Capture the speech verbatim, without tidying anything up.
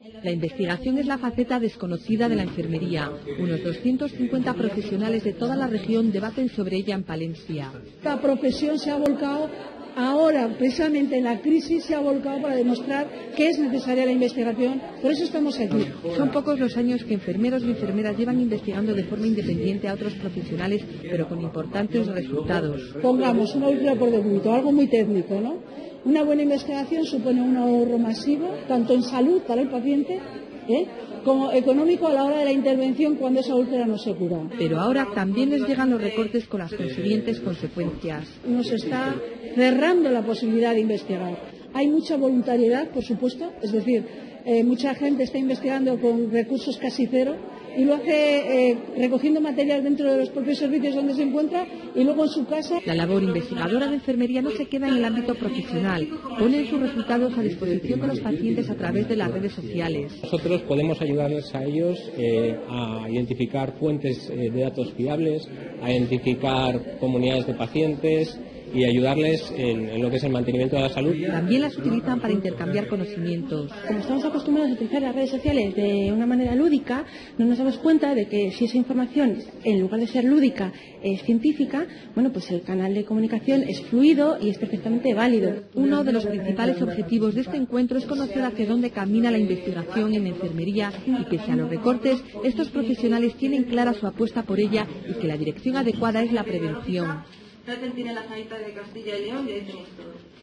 La investigación es la faceta desconocida de la enfermería. Unos doscientos cincuenta profesionales de toda la región debaten sobre ella en Palencia. Esta profesión se ha volcado ahora, precisamente en la crisis, se ha volcado para demostrar que es necesaria la investigación. Por eso estamos aquí. Son pocos los años que enfermeros y enfermeras llevan investigando de forma independiente a otros profesionales, pero con importantes resultados. Pongamos una última por decreto, algo muy técnico, ¿no? Una buena investigación supone un ahorro masivo, tanto en salud para el paciente, ¿eh?, como económico a la hora de la intervención cuando esa úlcera no se cura. Pero ahora también les llegan los recortes con las consiguientes consecuencias. Nos está cerrando la posibilidad de investigar. Hay mucha voluntariedad, por supuesto, es decir, eh, mucha gente está investigando con recursos casi cero y lo hace eh, recogiendo material dentro de los propios servicios donde se encuentra y luego en su casa. La labor investigadora de enfermería no se queda en el ámbito profesional, ponen sus resultados a disposición de los pacientes a través de las redes sociales. Nosotros podemos ayudarles a ellos eh, a identificar fuentes eh, de datos fiables, a identificar comunidades de pacientes y ayudarles en, en lo que es el mantenimiento de la salud. También las utilizan para intercambiar conocimientos. Como estamos acostumbrados a utilizar las redes sociales de una manera lúdica, no nos damos cuenta de que si esa información, en lugar de ser lúdica, es científica, bueno, pues el canal de comunicación es fluido y es perfectamente válido. Uno de los principales objetivos de este encuentro es conocer hacia dónde camina la investigación en enfermería y, pese a los recortes, estos profesionales tienen clara su apuesta por ella y que la dirección adecuada es la prevención. Traten tiene la sanita de Castilla y León y ahí tenéis todo.